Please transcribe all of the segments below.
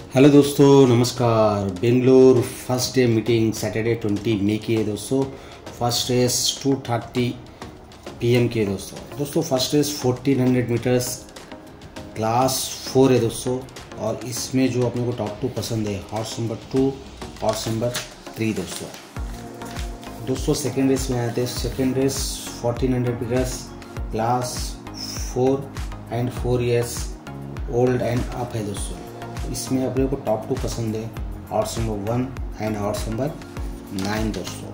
Hello दोस्तों, नमस्कार। Bangalore first day meeting Saturday 20 मई की है दोस्तों। फर्स्ट रेस 2:30 PM की है दोस्तों फर्स्ट रेस 1400 मीटर्स क्लास 4 है दोस्तों। और इसमें जो अपने को टॉप 2 पसंद है, हॉर्स नंबर 2, हॉर्स नंबर 3 दोस्तों सेकेंड रेस में आए थे। Second race 1400 metres class 4 and 4 years old and up है दोस्तों। इसमें अपने को टॉप 2 पसंद है, horse number 1 and horse number 9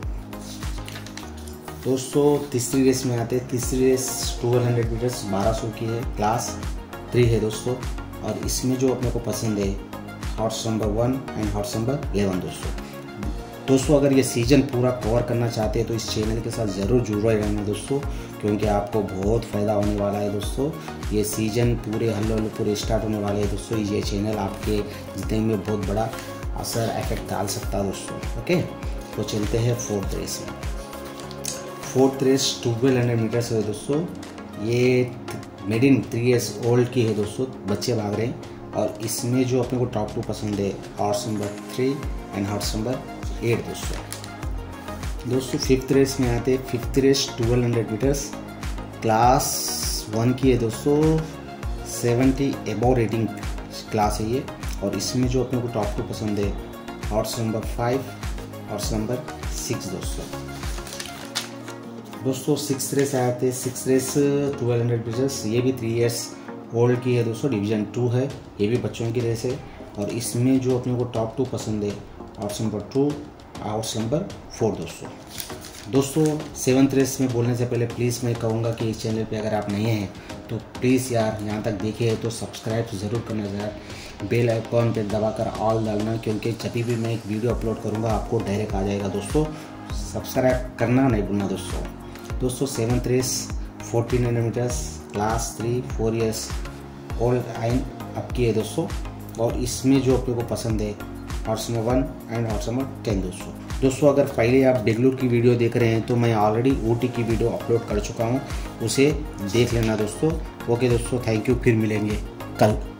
दोस्तों तीसरी रेस में आते हैं। तीसरी रेस 1200 मीटर्स 1200 की है, क्लास 3 है दोस्तों। और इसमें जो अपने को पसंद है, horse number 1 and horse number 11 दोस्तों अगर ये सीज़न पूरा कवर करना चाहते हैं तो इस चैनल के साथ ज़रूर जुड़े रहना दोस्तों, क्योंकि आपको बहुत फ़ायदा होने वाला है दोस्तों। ये सीज़न पूरे हल्ले पूरे स्टार्ट होने वाले हैं दोस्तों। ये चैनल आपके जितने में बहुत बड़ा असर इफेक्ट डाल सकता है दोस्तों। ओके, तो चलते हैं फोर्थ रेस में। फोर्थ रेस 1200 मीटर्स है दोस्तों। ये मेड इन 3 years ओल्ड की है दोस्तों, बच्चे भाग रहे हैं। और इसमें जो अपने को टॉप 2 पसंद है, horse number 3 and horse number 8 दोस्तों फिफ्थ रेस में आते हैं। फिफ्थ रेस 1200 मीटर्स क्लास 1 की है दोस्तों। 70 अबव रेटिंग क्लास है ये। और इसमें जो अपने को टॉप 2 पसंद है, हॉर्स नंबर 5, हॉर्स नंबर 6 दोस्तों सिक्स रेस आए थे। सिक्स रेस 1200 मीटर्स, ये भी 3 years ओल्ड की है दोस्तों। डिवीज़न 2 है, ये भी बच्चों की रेस है। और इसमें जो अपने को टॉप 2 पसंद है, हॉर्स नंबर 2, हॉर्स नंबर 4 दोस्तों सेवन्थ रेस में बोलने से पहले प्लीज़ मैं कहूँगा कि इस चैनल पे अगर आप नए हैं तो प्लीज़ यार यहाँ तक देखे हैं तो सब्सक्राइब ज़रूर करना यार। बेल आइकॉन पे दबाकर ऑल डालना, क्योंकि जब भी मैं एक वीडियो अपलोड करूँगा आपको डायरेक्ट आ जाएगा दोस्तों। सब्सक्राइब करना नहीं भूलना दोस्तों seventh race 1400 metres class 3 4 years old and up की है दोस्तों। और इसमें जो अपने को पसंद है, horse number 1 and horse number 10 दोस्तों अगर पहले आप बेंगलुरु की वीडियो देख रहे हैं तो मैं ऑलरेडी ऊटी की वीडियो अपलोड कर चुका हूं, उसे देख लेना दोस्तों। ओके दोस्तों, थैंक यू, फिर मिलेंगे कल।